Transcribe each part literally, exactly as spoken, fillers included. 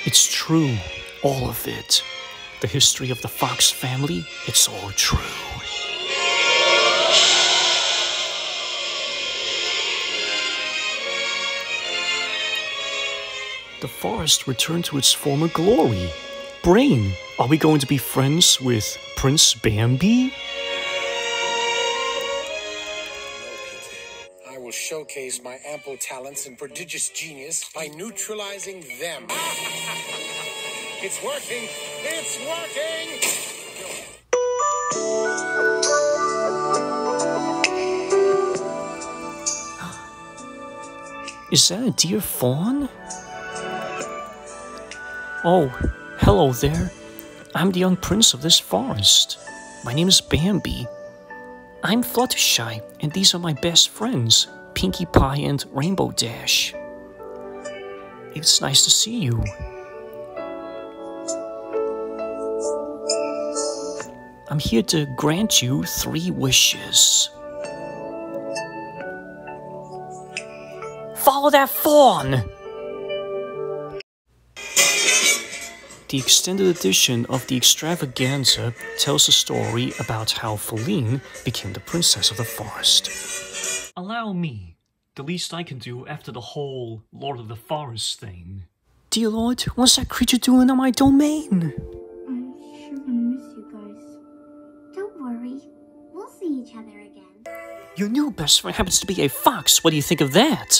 It's true, all of it. The history of the fox family, it's all true. The forest returned to its former glory. Brain, are we going to be friends with Prince Bambi? I will showcase my ample talents and prodigious genius by neutralizing them. It's working! It's working! Is that a deer fawn? Oh, hello there. I'm the young prince of this forest. My name is Bambi. I'm Fluttershy, and these are my best friends, Pinkie Pie and Rainbow Dash. It's nice to see you. I'm here to grant you three wishes. Follow that fawn! The extended edition of the extravaganza tells a story about how Faline became the princess of the forest. Allow me, the least I can do after the whole Lord of the Forest thing. Dear Lord, what's that creature doing on my domain? I'm sure gonna miss you guys. Don't worry, we'll see each other again. Your new best friend happens to be a fox. What do you think of that?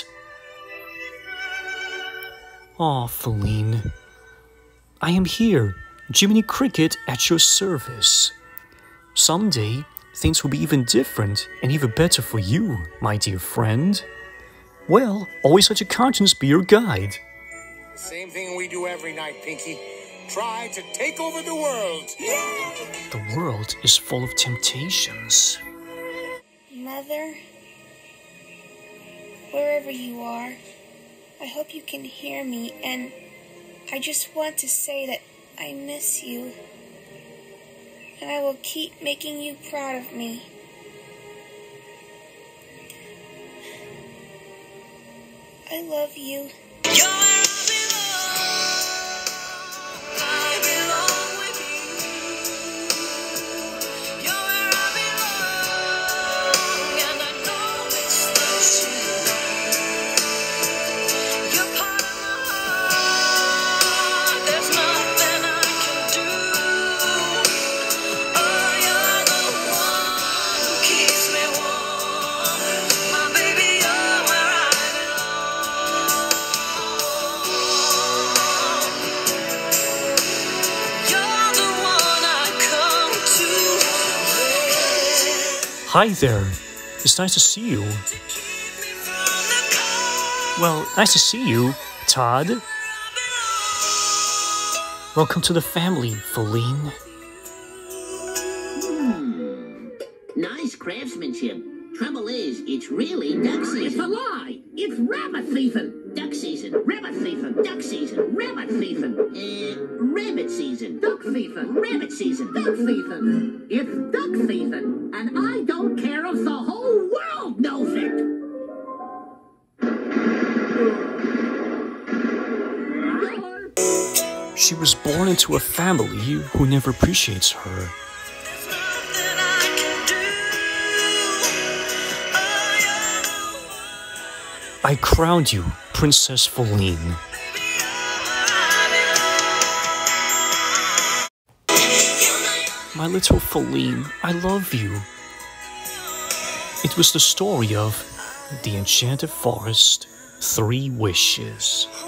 Aw, Faline. I am here, Jiminy Cricket at your service. Someday, things will be even different and even better for you, my dear friend. Well, always let your conscience be your guide. The same thing we do every night, Pinkie. Try to take over the world. The world is full of temptations. Mother, wherever you are, I hope you can hear me, and I just want to say that I miss you, and I will keep making you proud of me. I love you. Hi there. It's nice to see you. Well, nice to see you, Todd. Welcome to the family, Faline. Hmm. Nice craftsmanship. Trouble is, it's really duck season. It's a lie! It's rabbit season! Duck season. Rabbit season! Duck season. Rabbit season! Uh, rabbit season. Duck season! Rabbit season. Duck season! It's duck season, and I don't care if the whole world knows it! She was born into a family who never appreciates her. I crowned you, Princess Faline. My little Faline, I love you. It was the story of the Enchanted Forest, Three Wishes.